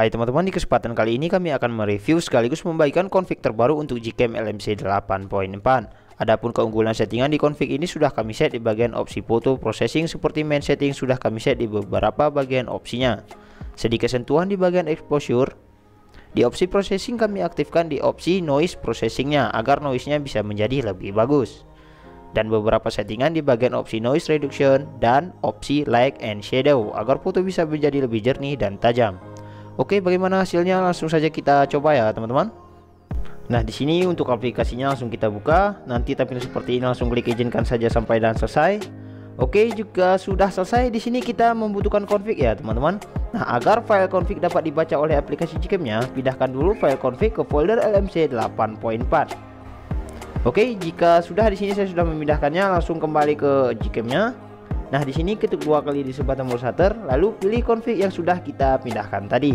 Hai teman-teman, di kesempatan kali ini kami akan mereview sekaligus membagikan config terbaru untuk Gcam LMC 8.4. Adapun keunggulan settingan di config ini sudah kami set di bagian opsi foto processing, seperti main setting sudah kami set di beberapa bagian opsinya. Sedikit sentuhan di bagian exposure. Di opsi processing kami aktifkan di opsi noise processingnya agar noise-nya bisa menjadi lebih bagus. Dan beberapa settingan di bagian opsi noise reduction dan opsi light and shadow agar foto bisa menjadi lebih jernih dan tajam. Oke, bagaimana hasilnya? Langsung saja kita coba ya, teman-teman. Nah, di sini untuk aplikasinya langsung kita buka. Nanti tampil seperti ini, langsung klik izinkan saja sampai dan selesai. Oke, juga sudah selesai. Di sini kita membutuhkan config ya, teman-teman. Nah, agar file config dapat dibaca oleh aplikasi Gcam-nya, pindahkan dulu file config ke folder LMC 8.4. Oke, jika sudah di sini saya sudah memindahkannya, langsung kembali ke Gcam-nya. Nah, di sini ketuk 2 kali di sebelah tombol shutter, lalu pilih config yang sudah kita pindahkan tadi.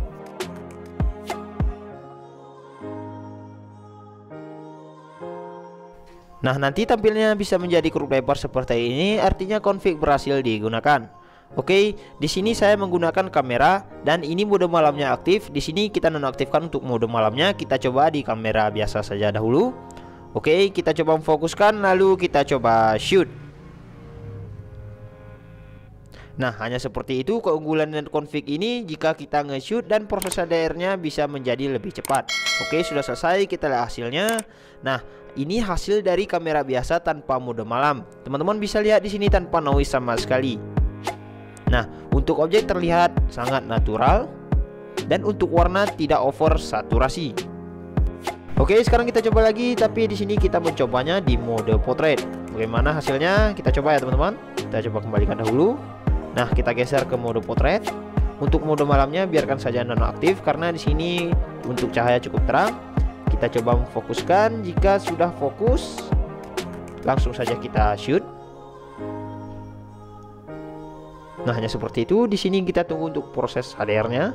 Nah, nanti tampilnya bisa menjadi kurung lebar seperti ini, artinya config berhasil digunakan. Oke, di sini saya menggunakan kamera dan ini mode malamnya aktif. Di sini kita nonaktifkan untuk mode malamnya. Kita coba di kamera biasa saja dahulu. Oke, kita coba memfokuskan, lalu kita coba shoot. Nah, hanya seperti itu keunggulan dan config ini jika kita nge-shoot dan proses HDR-nya bisa menjadi lebih cepat. Oke, sudah selesai, kita lihat hasilnya. Nah, ini hasil dari kamera biasa tanpa mode malam. Teman-teman bisa lihat di sini tanpa noise sama sekali. Nah, untuk objek terlihat sangat natural dan untuk warna tidak over saturasi. Oke, sekarang kita coba lagi, tapi di sini kita mencobanya di mode portrait. Bagaimana hasilnya? Kita coba ya, teman-teman. Kita coba kembalikan dahulu. Nah, kita geser ke mode portrait. Untuk mode malamnya biarkan saja nonaktif karena di sini untuk cahaya cukup terang. Kita coba memfokuskan. Jika sudah fokus, langsung saja kita shoot. Nah, hanya seperti itu. Di sini kita tunggu untuk proses HDR-nya.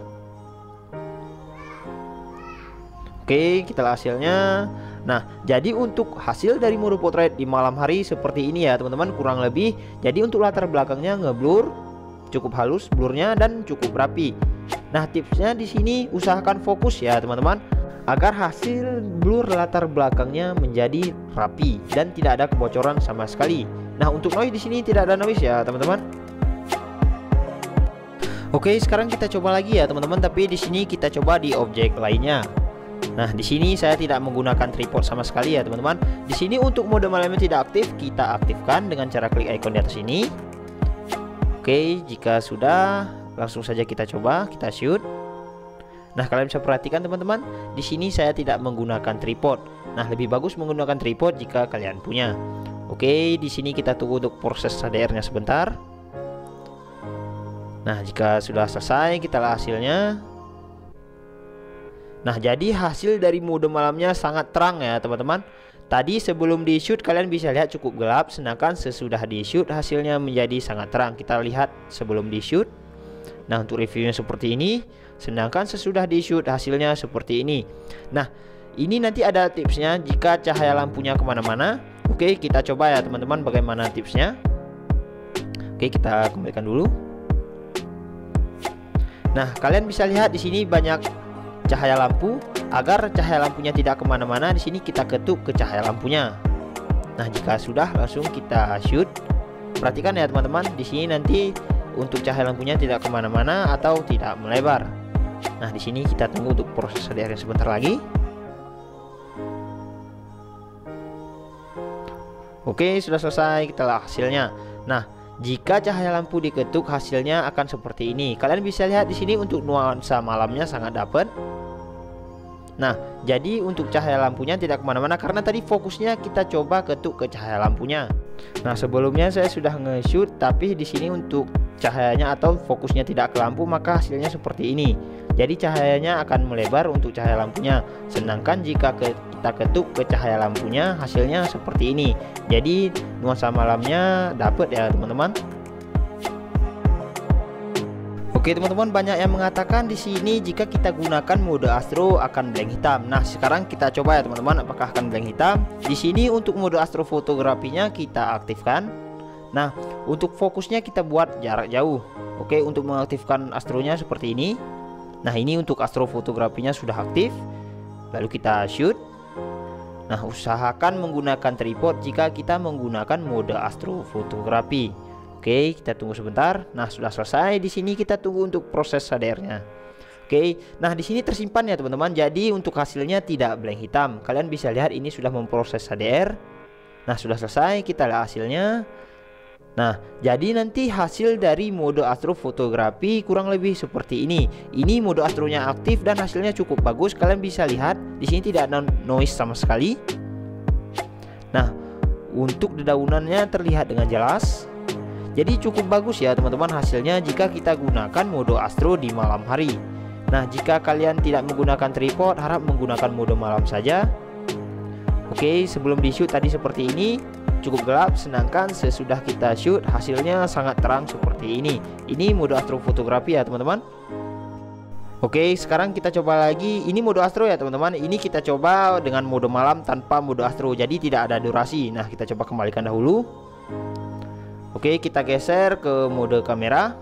Oke, kita lihat hasilnya. Nah, jadi untuk hasil dari mode portrait di malam hari seperti ini ya, teman-teman, kurang lebih. Jadi untuk latar belakangnya ngeblur, cukup halus blurnya dan cukup rapi. Nah, tipsnya di sini usahakan fokus ya, teman-teman, agar hasil blur latar belakangnya menjadi rapi dan tidak ada kebocoran sama sekali. Nah, untuk noise di sini tidak ada noise ya, teman-teman. Oke, sekarang kita coba lagi ya, teman-teman, tapi di sini kita coba di objek lainnya. Nah, di sini saya tidak menggunakan tripod sama sekali ya, teman-teman. Di sini untuk mode malamnya tidak aktif, kita aktifkan dengan cara klik icon di atas ini. Oke, jika sudah, langsung saja kita coba, kita shoot. Nah, kalian bisa perhatikan teman-teman, di sini saya tidak menggunakan tripod. Nah, lebih bagus menggunakan tripod jika kalian punya. Oke, di sini kita tunggu untuk proses HDR-nya sebentar. Nah, jika sudah selesai, kita lihat hasilnya. Nah, jadi hasil dari mode malamnya sangat terang ya, teman-teman. Tadi sebelum di shoot kalian bisa lihat cukup gelap, sedangkan sesudah di shoot hasilnya menjadi sangat terang. Kita lihat sebelum di shoot. Nah, untuk reviewnya seperti ini, sedangkan sesudah di shoot hasilnya seperti ini. Nah, ini nanti ada tipsnya jika cahaya lampunya kemana-mana. Oke, kita coba ya, teman-teman, bagaimana tipsnya. Oke, kita kembalikan dulu. Nah, kalian bisa lihat di sini banyak cahaya lampu. Agar cahaya lampunya tidak kemana-mana, di sini kita ketuk ke cahaya lampunya. Nah, jika sudah, langsung kita shoot. Perhatikan ya, teman-teman, di sini nanti untuk cahaya lampunya tidak kemana-mana atau tidak melebar. Nah, di sini kita tunggu untuk proses HDR sebentar lagi. Oke, sudah selesai, kita lihat hasilnya. Nah, jika cahaya lampu diketuk, hasilnya akan seperti ini. Kalian bisa lihat di sini untuk nuansa malamnya sangat dapat. Nah, jadi untuk cahaya lampunya tidak kemana-mana karena tadi fokusnya kita coba ketuk ke cahaya lampunya. Nah, sebelumnya saya sudah nge-shoot, tapi di sini untuk cahayanya atau fokusnya tidak ke lampu, maka hasilnya seperti ini. Jadi cahayanya akan melebar untuk cahaya lampunya. Sedangkan jika kita ketuk ke cahaya lampunya, hasilnya seperti ini. Jadi nuansa malamnya dapat ya, teman-teman. Oke, teman-teman, banyak yang mengatakan di sini jika kita gunakan mode astro akan blank hitam. Nah, sekarang kita coba ya, teman-teman, apakah akan blank hitam. Di sini untuk mode astro fotografinya kita aktifkan. Nah, untuk fokusnya kita buat jarak jauh. Oke, untuk mengaktifkan astronya seperti ini. Nah, ini untuk astrofotografinya sudah aktif. Lalu kita shoot. Nah, usahakan menggunakan tripod jika kita menggunakan mode astrofotografi. Oke, kita tunggu sebentar. Nah, sudah selesai. Di sini kita tunggu untuk proses HDR-nya. Oke, nah di sini tersimpan ya teman-teman. Jadi untuk hasilnya tidak blank hitam. Kalian bisa lihat ini sudah memproses HDR. Nah, sudah selesai. Kita lihat hasilnya. Nah, jadi nanti hasil dari mode astrofotografi kurang lebih seperti ini. Ini mode astronya aktif dan hasilnya cukup bagus. Kalian bisa lihat di sini tidak ada noise sama sekali. Nah, untuk dedaunannya terlihat dengan jelas. Jadi cukup bagus ya teman-teman hasilnya jika kita gunakan mode astro di malam hari. Nah, jika kalian tidak menggunakan tripod, harap menggunakan mode malam saja. Oke, sebelum di shoot tadi seperti ini, cukup gelap, sedangkan sesudah kita shoot hasilnya sangat terang seperti ini. Ini mode astrofotografi ya teman-teman. Oke, sekarang kita coba lagi. Ini mode astro ya teman-teman. Ini kita coba dengan mode malam tanpa mode astro, jadi tidak ada durasi. Nah, kita coba kembalikan dahulu. Oke, kita geser ke mode kamera.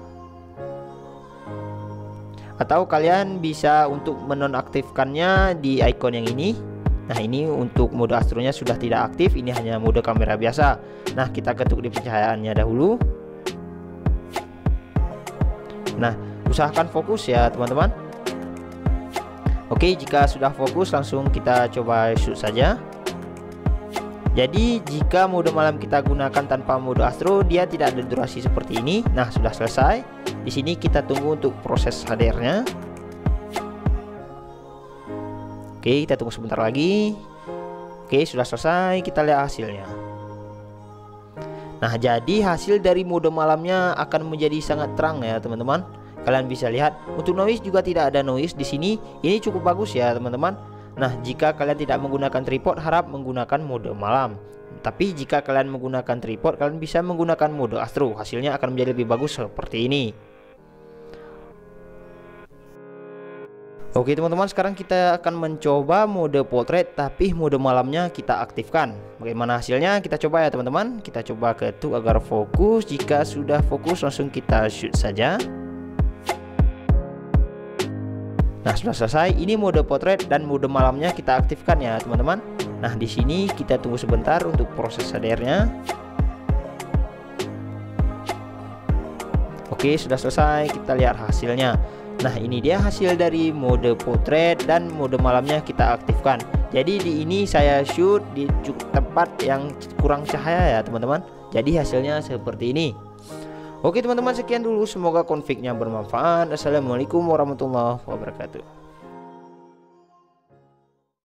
Atau kalian bisa untuk menonaktifkannya di icon yang ini. Nah, ini untuk mode astronya sudah tidak aktif. Ini hanya mode kamera biasa. Nah, kita ketuk di pencahayaannya dahulu. Nah, usahakan fokus ya teman-teman. Oke, jika sudah fokus langsung kita coba shoot saja. Jadi jika mode malam kita gunakan tanpa mode astro, dia tidak ada durasi seperti ini. Nah, sudah selesai. Di sini kita tunggu untuk proses HDR-nya. Oke, kita tunggu sebentar lagi. Oke, sudah selesai. Kita lihat hasilnya. Nah, jadi hasil dari mode malamnya akan menjadi sangat terang ya teman-teman. Kalian bisa lihat untuk noise juga tidak ada noise di sini. Ini cukup bagus ya teman-teman. Nah, jika kalian tidak menggunakan tripod, harap menggunakan mode malam. Tapi jika kalian menggunakan tripod, kalian bisa menggunakan mode astro. Hasilnya akan menjadi lebih bagus seperti ini. Oke teman-teman, sekarang kita akan mencoba mode portrait, tapi mode malamnya kita aktifkan. Bagaimana hasilnya? Kita coba ya teman-teman. Kita coba ketuk agar fokus. Jika sudah fokus, langsung kita shoot saja. Nah, sudah selesai. Ini mode portrait dan mode malamnya kita aktifkan ya teman-teman. Nah, di sini kita tunggu sebentar untuk proses HDR-nya. Oke, sudah selesai. Kita lihat hasilnya. Nah, ini dia hasil dari mode portrait dan mode malamnya kita aktifkan. Jadi di ini saya shoot di tempat yang kurang cahaya ya teman-teman. Jadi hasilnya seperti ini. Oke teman-teman, sekian dulu, semoga config-nya bermanfaat. Assalamualaikum warahmatullahi wabarakatuh.